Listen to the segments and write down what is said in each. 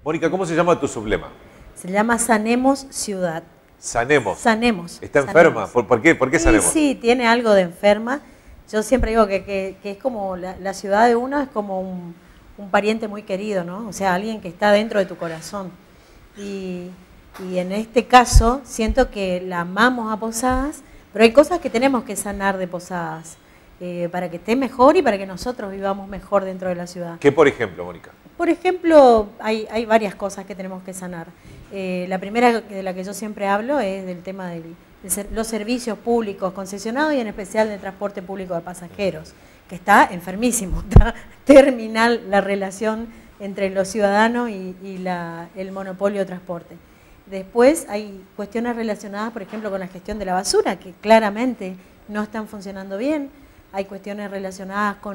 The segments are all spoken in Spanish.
Mónica, ¿cómo se llama tu sublema? Se llama Sanemos Ciudad. Sanemos. Sanemos. ¿Está enferma? Sanemos. ¿Por qué? ¿Por qué sanemos? Sí, tiene algo de enferma. Yo siempre digo que es como la ciudad de uno es como un pariente muy querido, ¿no? O sea, alguien que está dentro de tu corazón. Y en este caso siento que la amamos a Posadas, pero hay cosas que tenemos que sanar de Posadas para que esté mejor y para que nosotros vivamos mejor dentro de la ciudad. ¿Qué por ejemplo, Mónica? Por ejemplo, hay varias cosas que tenemos que sanar. La primera de la que yo siempre hablo es del tema de los servicios públicos concesionados y en especial del transporte público de pasajeros, que está enfermísimo, está terminal la relación entre los ciudadanos y el monopolio de transporte. Después hay cuestiones relacionadas, por ejemplo, con la gestión de la basura, que claramente no están funcionando bien. Hay cuestiones relacionadas con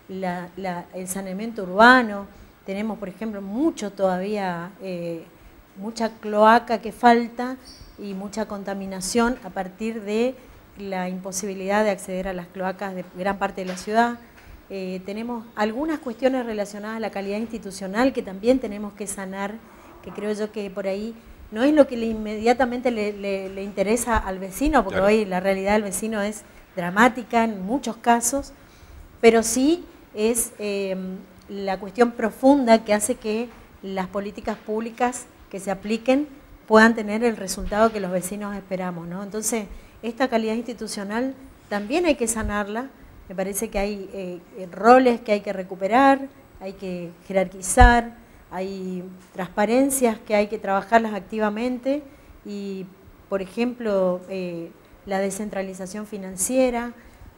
el saneamiento urbano. Tenemos, por ejemplo, mucho todavía, mucha cloaca que falta y mucha contaminación a partir de la imposibilidad de acceder a las cloacas de gran parte de la ciudad. Tenemos algunas cuestiones relacionadas a la calidad institucional que también tenemos que sanar, que creo yo que por ahí no es lo que inmediatamente le interesa al vecino, porque claro, hoy la realidad del vecino es dramática en muchos casos, pero sí es la cuestión profunda que hace que las políticas públicas que se apliquen puedan tener el resultado que los vecinos esperamos, ¿no? Entonces, esta calidad institucional también hay que sanarla. Me parece que hay roles que hay que recuperar, hay que jerarquizar, hay transparencias que hay que trabajarlas activamente y, por ejemplo, la descentralización financiera,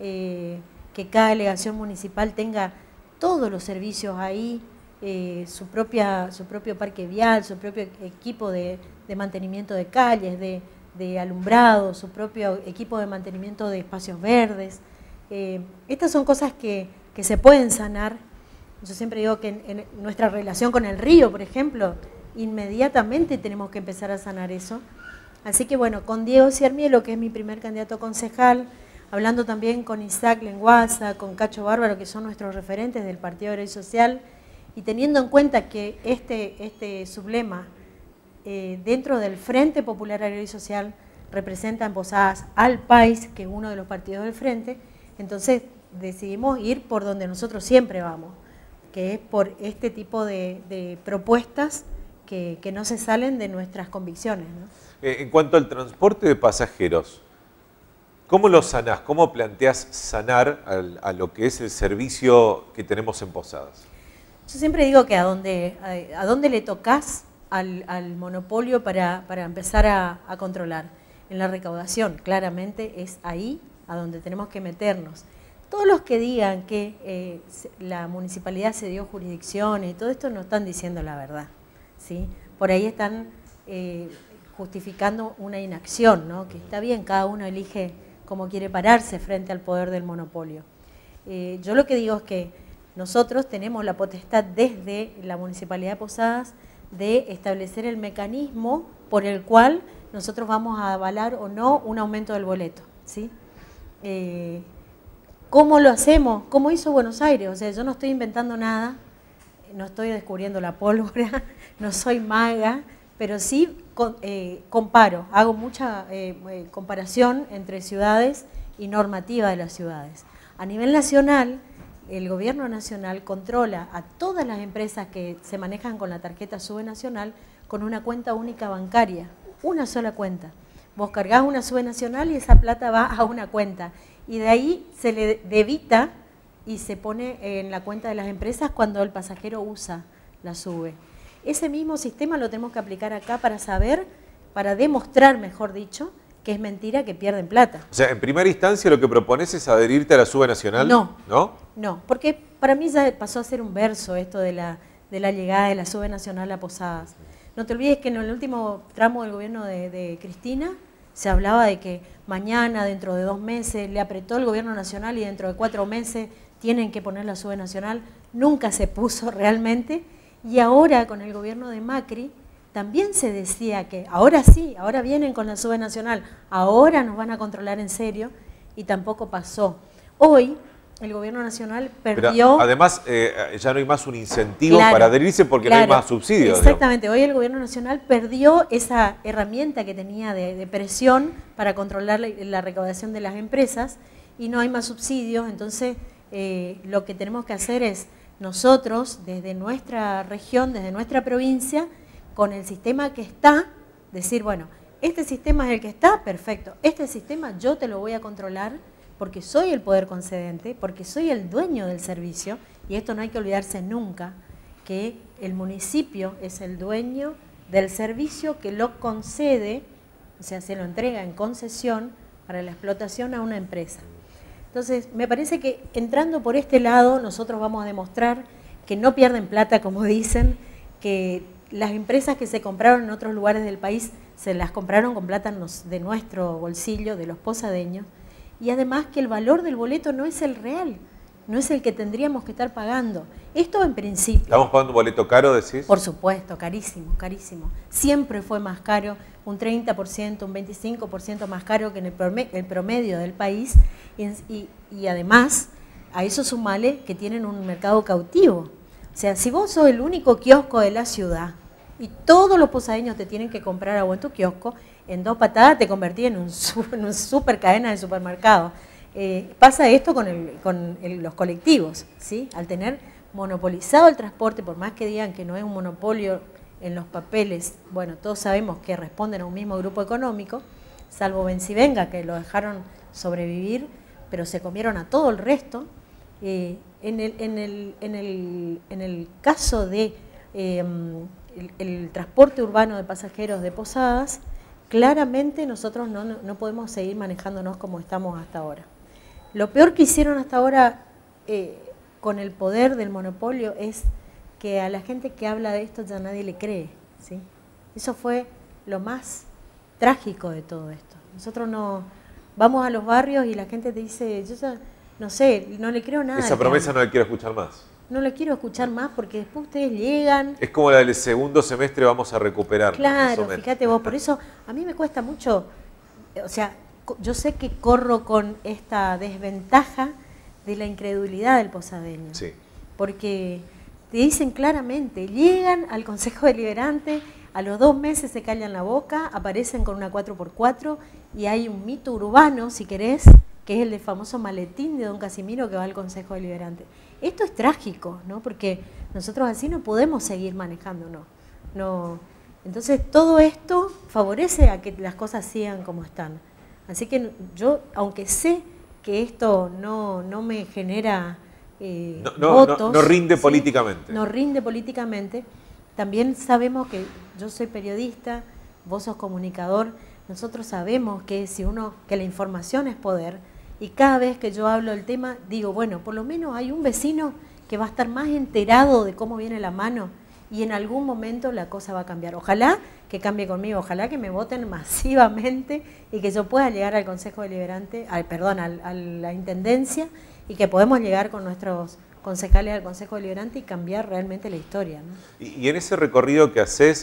que cada delegación municipal tenga todos los servicios ahí, su propio parque vial, su propio equipo de mantenimiento de calles, de alumbrado, su propio equipo de mantenimiento de espacios verdes. Estas son cosas que se pueden sanar. Yo siempre digo que en nuestra relación con el río, por ejemplo, inmediatamente tenemos que empezar a sanar eso. Así que bueno, con Diego Ciermielo, que es mi primer candidato a concejal, hablando también con Isaac Lenguaza, con Cacho Bárbaro, que son nuestros referentes del Partido Agrario y Social, y teniendo en cuenta que este sublema dentro del Frente Popular Agrario y Social representa en Posadas al país, que es uno de los partidos del Frente, entonces decidimos ir por donde nosotros siempre vamos, que es por este tipo de propuestas que no se salen de nuestras convicciones, ¿no? En cuanto al transporte de pasajeros, ¿cómo lo sanás? ¿Cómo planteás sanar a lo que es el servicio que tenemos en Posadas? Yo siempre digo que a dónde le tocas al monopolio para empezar a controlar. En la recaudación, claramente es ahí a donde tenemos que meternos. Todos los que digan que la municipalidad se dio jurisdicciones y todo esto no están diciendo la verdad, ¿sí? Por ahí están justificando una inacción, ¿no? Que está bien, cada uno elige cómo quiere pararse frente al poder del monopolio. Yo lo que digo es que nosotros tenemos la potestad desde la Municipalidad de Posadas de establecer el mecanismo por el cual nosotros vamos a avalar o no un aumento del boleto, ¿sí? ¿Cómo lo hacemos? ¿Cómo hizo Buenos Aires? O sea, yo no estoy inventando nada, no estoy descubriendo la pólvora, no soy maga, pero sí comparo, hago mucha comparación entre ciudades y normativa de las ciudades. A nivel nacional, el gobierno nacional controla a todas las empresas que se manejan con la tarjeta SUBE nacional con una cuenta única bancaria, una sola cuenta. Vos cargás una SUBE nacional y esa plata va a una cuenta y de ahí se le debita y se pone en la cuenta de las empresas cuando el pasajero usa la SUBE. Ese mismo sistema lo tenemos que aplicar acá para saber, para demostrar, mejor dicho, que es mentira que pierden plata. O sea, en primera instancia lo que propones es adherirte a la SUBE nacional. No, ¿no? No, porque para mí ya pasó a ser un verso esto de la llegada de la SUBE nacional a Posadas. No te olvides que en el último tramo del gobierno de Cristina se hablaba de que mañana, dentro de 2 meses, le apretó el gobierno nacional y dentro de 4 meses tienen que poner la SUBE nacional. Nunca se puso realmente. Y ahora con el gobierno de Macri también se decía que ahora sí, ahora vienen con la SUBE nacional, ahora nos van a controlar en serio y tampoco pasó. Hoy El gobierno nacional Pero perdió... además, ya no hay más un incentivo Claro, para adherirse porque no hay más subsidios. Exactamente, hoy el gobierno nacional perdió esa herramienta que tenía de presión para controlar la recaudación de las empresas y no hay más subsidios, entonces lo que tenemos que hacer es nosotros, desde nuestra región, desde nuestra provincia, con el sistema que está, decir, bueno, este sistema es el que está, perfecto, este sistema yo te lo voy a controlar porque soy el poder concedente, porque soy el dueño del servicio, y esto no hay que olvidarse nunca, que el municipio es el dueño del servicio que lo concede, o sea, se lo entrega en concesión para la explotación a una empresa. Entonces, me parece que entrando por este lado, nosotros vamos a demostrar que no pierden plata, como dicen, que las empresas que se compraron en otros lugares del país se las compraron con plata de nuestro bolsillo, de los posadeños, y además que el valor del boleto no es el real, no es el que tendríamos que estar pagando. Esto en principio. ¿Estamos pagando un boleto caro, decís? Por supuesto, carísimo, carísimo. Siempre fue más caro, un 30%, un 25% más caro que en el promedio del país, y además a eso sumale que tienen un mercado cautivo. O sea, si vos sos el único kiosco de la ciudad y todos los posadeños te tienen que comprar agua en tu kiosco, en 2 patadas te convertí en un super cadena de supermercado. Pasa esto con los colectivos, ¿sí? Al tener monopolizado el transporte, por más que digan que no es un monopolio en los papeles, bueno, todos sabemos que responden a un mismo grupo económico, salvo Vencivenga, que lo dejaron sobrevivir, pero se comieron a todo el resto. En el caso de el transporte urbano de pasajeros de Posadas, claramente nosotros no podemos seguir manejándonos como estamos hasta ahora. Lo peor que hicieron hasta ahora con el poder del monopolio es que a la gente que habla de esto ya nadie le cree, ¿sí? Eso fue lo más trágico de todo esto. Nosotros no vamos a los barrios y la gente te dice, yo ya no sé, no le creo nada. Esa promesa no la quiero escuchar más. No la quiero escuchar más porque después ustedes llegan. Es como la del segundo semestre, vamos a recuperar. Claro, fíjate vos, por eso a mí me cuesta mucho, o sea, yo sé que corro con esta desventaja de la incredulidad del posadeño. Sí. Porque te dicen claramente, llegan al Consejo Deliberante, a los 2 meses se callan la boca, aparecen con una 4x4 y hay un mito urbano, si querés, que es el del famoso maletín de don Casimiro que va al Consejo Deliberante. Esto es trágico, ¿no? Porque nosotros así no podemos seguir manejándonos. No. Entonces todo esto favorece a que las cosas sigan como están. Así que yo, aunque sé que esto no me genera votos, no rinde ¿sí? políticamente. No rinde políticamente. También sabemos que yo soy periodista, vos sos comunicador, nosotros sabemos que que la información es poder, y cada vez que yo hablo del tema digo, bueno, por lo menos hay un vecino que va a estar más enterado de cómo viene la mano y en algún momento la cosa va a cambiar. Ojalá que cambie conmigo, ojalá que me voten masivamente y que yo pueda llegar al Consejo Deliberante, a la Intendencia, y que podemos llegar con nuestros concejales al Consejo Deliberante y cambiar realmente la historia, ¿no? Y en ese recorrido que haces,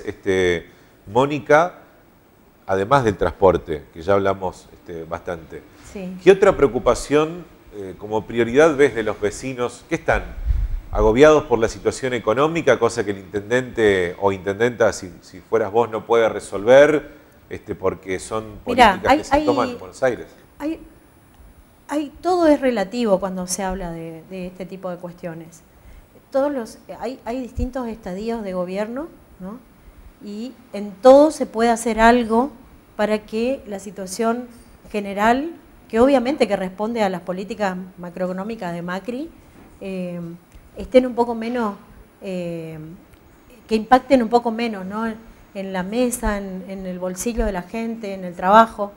Mónica, además del transporte, que ya hablamos bastante, Sí. ¿qué otra preocupación como prioridad ves de los vecinos que están agobiados por la situación económica, cosa que el intendente o intendenta, si fueras vos, no puede resolver, porque son políticas que se toman en Buenos Aires? Todo es relativo cuando se habla de este tipo de cuestiones. Hay distintos estadios de gobierno, ¿no? Y en todo se puede hacer algo para que la situación general, que obviamente que responde a las políticas macroeconómicas de Macri, estén un poco menos, que impacten un poco menos, ¿no? En la mesa, en el bolsillo de la gente, en el trabajo.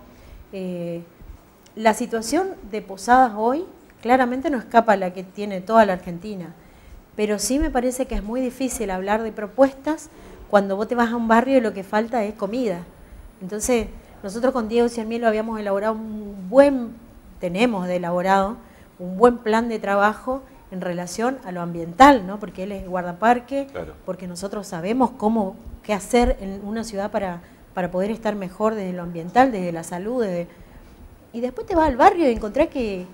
La situación de Posadas hoy claramente no escapa a la que tiene toda la Argentina, pero sí me parece que es muy difícil hablar de propuestas cuando vos te vas a un barrio y lo que falta es comida. Entonces, nosotros con Diego Ciarmielo habíamos elaborado tenemos elaborado un buen plan de trabajo en relación a lo ambiental, ¿no? Porque él es guardaparque, claro. Porque nosotros sabemos qué hacer en una ciudad para poder estar mejor desde lo ambiental, desde la salud, y después te vas al barrio y encontrás que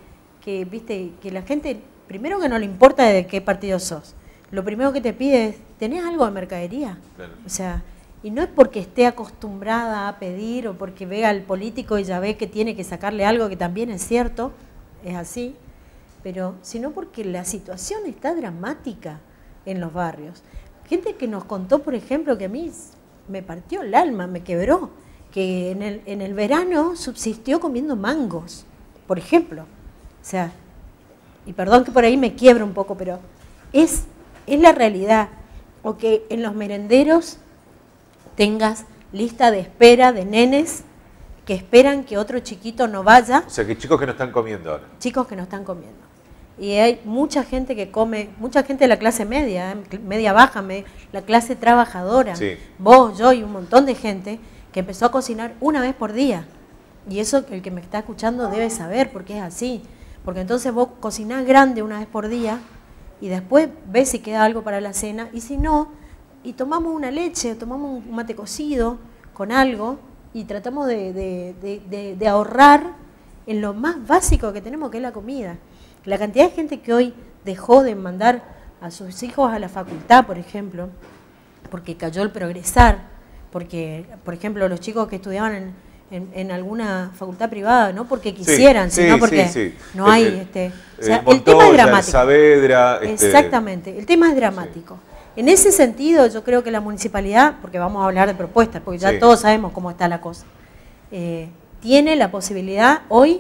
viste, que la gente, primero que no le importa de qué partido sos, lo primero que te pide es, ¿tenés algo de mercadería? Claro. O sea, y no es porque esté acostumbrada a pedir o porque vea al político y ya ve que tiene que sacarle algo, que también es cierto, es así, pero sino porque la situación está dramática en los barrios. Gente que nos contó, por ejemplo, que a mí me partió el alma, me quebró, que en el verano subsistió comiendo mangos, por ejemplo. O sea, y perdón que por ahí me quiebro un poco, pero es la realidad. O que en los merenderos tengas lista de espera de nenes que esperan que otro chiquito no vaya. O sea, que chicos que no están comiendo ahora. Chicos que no están comiendo. Y hay mucha gente que come, mucha gente de la clase media, media baja, la clase trabajadora, Sí. Vos, yo y un montón de gente que empezó a cocinar una vez por día. Y eso el que me está escuchando debe saber, porque es así. Porque entonces vos cocinás grande una vez por día y después ves si queda algo para la cena, y si no, y tomamos una leche, tomamos un mate cocido con algo y tratamos de ahorrar en lo más básico que tenemos, que es la comida. La cantidad de gente que hoy dejó de mandar a sus hijos a la facultad, por ejemplo, porque cayó el progresar, porque, por ejemplo, los chicos que estudiaban en alguna facultad privada, no porque quisieran, sino porque no hay... o sea, Montoya, el tema es dramático. Saavedra, Exactamente, el tema es dramático. Sí. En ese sentido, yo creo que la municipalidad, porque vamos a hablar de propuestas, porque ya todos sabemos cómo está la cosa, tiene la posibilidad hoy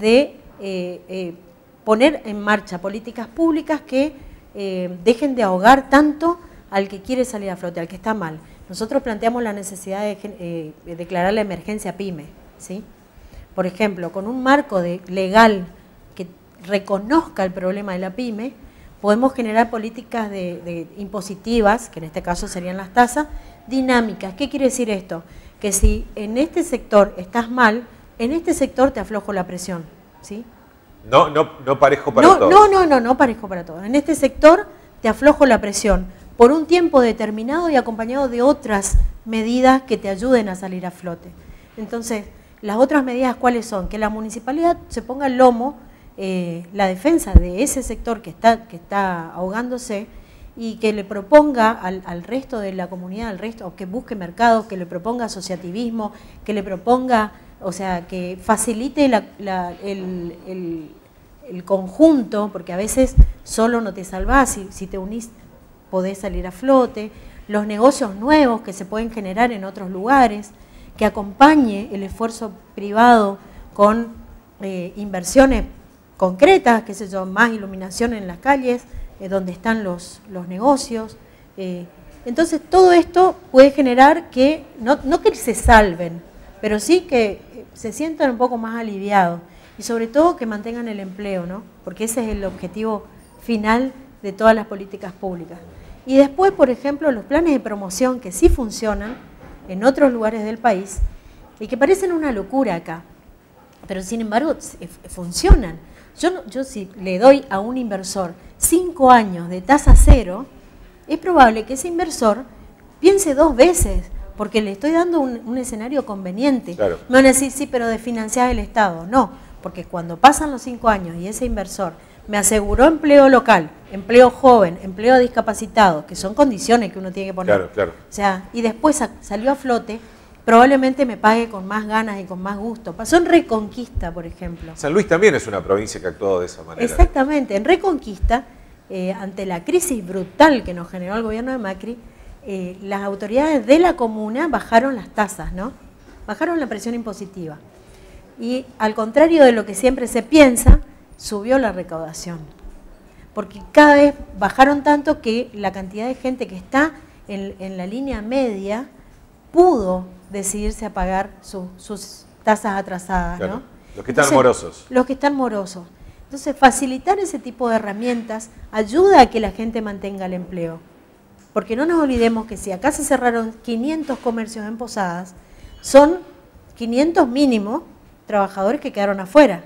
de poner en marcha políticas públicas que dejen de ahogar tanto al que quiere salir a flote, al que está mal. Nosotros planteamos la necesidad de declarar la emergencia PYME, ¿sí? Por ejemplo, con un marco legal que reconozca el problema de la PYME, podemos generar políticas impositivas, que en este caso serían las tasas, dinámicas. ¿Qué quiere decir esto? Que si en este sector estás mal, en este sector te aflojo la presión, ¿sí? No parejo para todos. No parejo para todos. En este sector te aflojo la presión por un tiempo determinado y acompañado de otras medidas que te ayuden a salir a flote. Entonces, las otras medidas, ¿cuáles son? Que la municipalidad se ponga al lomo la defensa de ese sector que está ahogándose y que le proponga al resto de la comunidad, o que busque mercados, que le proponga asociativismo, que le proponga, o sea, que facilite el conjunto, porque a veces solo no te salvás, si te unís podés salir a flote, los negocios nuevos que se pueden generar en otros lugares, que acompañe el esfuerzo privado con inversiones concretas, qué sé yo, más iluminación en las calles, donde están los negocios. Entonces todo esto puede generar que, no que se salven, pero sí que se sientan un poco más aliviados y sobre todo que mantengan el empleo, ¿no? Porque ese es el objetivo final de todas las políticas públicas. Y después, por ejemplo, los planes de promoción que sí funcionan en otros lugares del país y que parecen una locura acá, pero sin embargo funcionan. Yo si le doy a un inversor 5 años de tasa cero, es probable que ese inversor piense 2 veces, porque le estoy dando un escenario conveniente. Claro. Me van a decir, sí, pero de financiar el Estado. No, porque cuando pasan los 5 años y ese inversor me aseguró empleo local, empleo joven, empleo discapacitado, que son condiciones que uno tiene que poner. Claro. O sea, y después salió a flote, probablemente me pague con más ganas y con más gusto. Pasó en Reconquista, por ejemplo. San Luis también es una provincia que ha actuado de esa manera. Exactamente, en Reconquista, ante la crisis brutal que nos generó el gobierno de Macri, las autoridades de la comuna bajaron las tasas, ¿no? Bajaron la presión impositiva. Y al contrario de lo que siempre se piensa, subió la recaudación. Porque cada vez bajaron tanto que la cantidad de gente que está en la línea media pudo decidirse a pagar sus tasas atrasadas, claro. ¿no? Los que están Entonces, morosos. Los que están morosos. Entonces, facilitar ese tipo de herramientas ayuda a que la gente mantenga el empleo. Porque no nos olvidemos que si acá se cerraron 500 comercios en Posadas, son 500 mínimo trabajadores que quedaron afuera.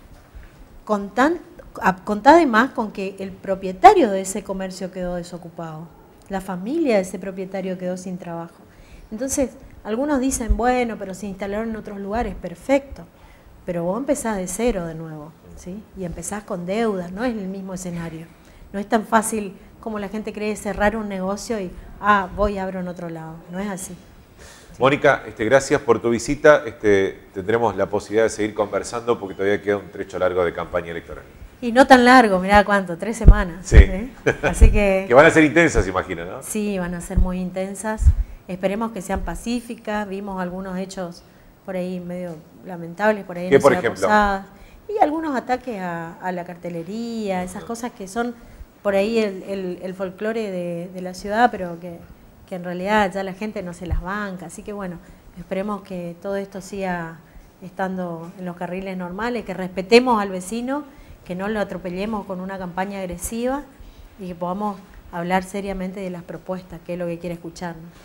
Contá además con que el propietario de ese comercio quedó desocupado. La familia de ese propietario quedó sin trabajo. Entonces, algunos dicen, bueno, pero se instalaron en otros lugares, perfecto. Pero vos empezás de cero de nuevo. ¿sí? Y empezás con deudas, no es el mismo escenario. No es tan fácil como la gente cree cerrar un negocio y, voy y abro en otro lado. No es así. Mónica, gracias por tu visita. Tendremos la posibilidad de seguir conversando porque todavía queda un trecho largo de campaña electoral. Y no tan largo, mirá cuánto, 3 semanas. Sí. Así que... que van a ser intensas, imagino, ¿no? Sí, van a ser muy intensas. Esperemos que sean pacíficas. Vimos algunos hechos por ahí medio lamentables, por ahí ¿Qué, en por Ciudad ejemplo? Posadas. Y algunos ataques a la cartelería, esas cosas que son por ahí el folclore de la ciudad, pero que en realidad ya la gente no se las banca. Así que bueno, esperemos que todo esto siga estando en los carriles normales, que respetemos al vecino, que no lo atropellemos con una campaña agresiva y que podamos hablar seriamente de las propuestas, que es lo que quiere escuchar, ¿no?